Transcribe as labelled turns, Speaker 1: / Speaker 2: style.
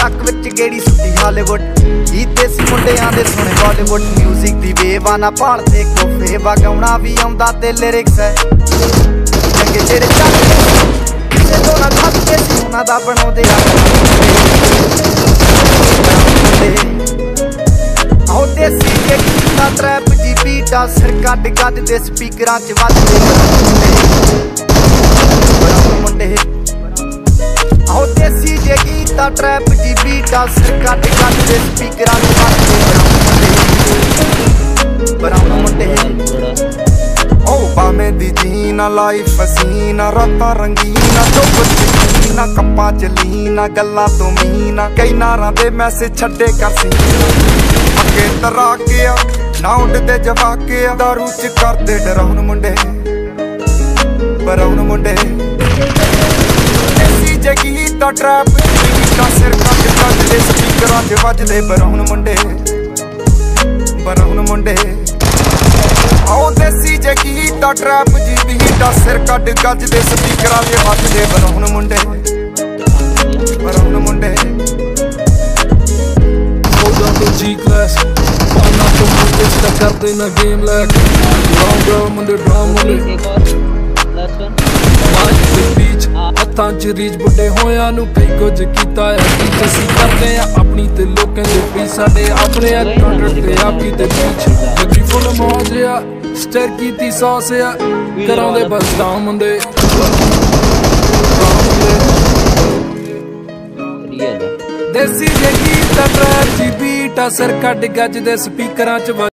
Speaker 1: truck ਵਿੱਚ ਗੇੜੀ ਸੁੱਟੀ Hollywood ਹੀ ਦੇਸੀ ਮੁੰਡਿਆਂ ਦੇ ਸੁਣੇ ਬਾਲੀਵੁੱਡ ਮਿਊਜ਼ਿਕ ਦੀ ਵੇਵਾ ਨਾ ਭਾਲਦੇ ਕੋਫੇ ਵਗਾਉਣਾ ਵੀ ਆਉਂਦਾ ਤੇ ਲਿਰਿਕਸ ਹੈ ਚੰਗੇ ਜਿਹੜੇ ਚੱਲਦੇ ਕਿਸੇ ਤੋਂ ਨਾ ਖਾਤੇ ਸੀ ਉਹਨਾਂ ਦਾ ਬਣਾਉਂਦੇ ਆ ਆਓ ਦੇਸੀ ਕੇ ਕੀਤਾ ਟਰੈਪ ਦੀ ਬੀਟਾ ਸਿਰ ਕੱਢ ਗੱਜ ਦੇ ਸਪੀਕਰਾਂ 'ਚ ਵੱਜਦੇ ਮੁੰਡੇ ਆਓ ਦੇਸੀ ਜੇ ਕੀਤਾ ਟਰੈਪ ਦੀ ਬੀਟਾ ਸਿਰ ਕੱਢ ਗੱਜ ਦੇ ਸਪੀਕਰਾਂ 'ਚ ਵੱਜਦੇ ਬਰਾਉਨ ਮੁੰਡੇ ਓ ਬਾਵੇਂ ਦੀ ਜੀਨਾ ਲਾਈਫ ਹਸੀਨਾ ਰਾਤਾਂ ਰੰਗੀਨਾ ਚੁੱਪ ਚੀਨਾ ਕੱਪਾਂ ਚ ਲੀਨਾ ਗੱਲਾਂ ਤੋਂ ਮੀਨਾ ਕਈ ਨਾਰਾਂ ਦੇ ਮੈਸੇਜ ਛੱਡੇ ਕਰ ਸੀ ਅੱਗੇ ਤਰਾ ਗਿਆ ਨਾ ਉੱਡਦੇ ਜਵਾਕਿਆ ਦਾਰੂ ਚ ਕਰਦੇ ਡਰਾਉਣ ਮੁੰਡੇ ਬਰਾਉਨ ਮੁੰਡੇ ਐਸੀ ਜਗੀ ਤਾਂ ਟਰੈਪ ਦਾ ਸਿਰ ਕੱਢ ਕੱਢ ਦੇ ਸਪੀਕਰਾਂ 'ਚ ਵੱਜਦੇ ਬਰਾਉਨ ਮੁੰਡੇ ਆਓ ਦੇਸੀ ਜਗੀ ਤਾਂ ਟਰੈਪ ਜੀ ਬੀਟਾ ਸਿਰ ਕੱਢ ਗੱਜ ਦੇ ਸਪੀਕਰਾਂ 'ਚ ਵੱਜਦੇ ਬਰਾਉਨ ਮੁੰਡੇ
Speaker 2: G class ਪਾਣਾ ਤੋਂ ਮੁੰਡੇ ਸਟਾ ਕਰਦੇ ਨਾ ਗੇਮ ਲੈਕ ਲੌਂਗ ਮੁੰਡੇ ਡਰਮ ਮੁੰਡੇ ਬੀਚ ਹੱਥਾਂ 'ਚ ਰੀਚ ਬੁੱਢੇ ਹੋਇਆਂ ਨੂੰ ਕਈ ਕੁਝ ਕੀਤਾ ਹੈ ਕੀ ਅਸੀਂ ਕਰਦੇ ਆ ਆਪਣੀ ਤੇ ਲੋਕਾਂ ਦੇ ਵੀ ਸਾਡੇ ਆਪਣੇ ਕੰਟਰੈਕਟ ਤੇ ਆਪੀ ਤੇ ਬੀਚ ਲੱਗੀ ਫੁੱਲ ਮੌਜ ਆ ਸਟਰ ਕੀਤੀ ਸੌਸ ਆ ਕਰਾਉਂਦੇ ਬਸ ਡਾਊਨ ਮੁੰਡੇ ਦੇਸੀ ਜਗੀ ਤਾਂ ਟਰੈਪ ਜੀ ਬੀਟਾ ਸਿਰ ਕੱਢ ਗੱਜ ਦੇ ਸਪੀਕਰਾਂ 'ਚ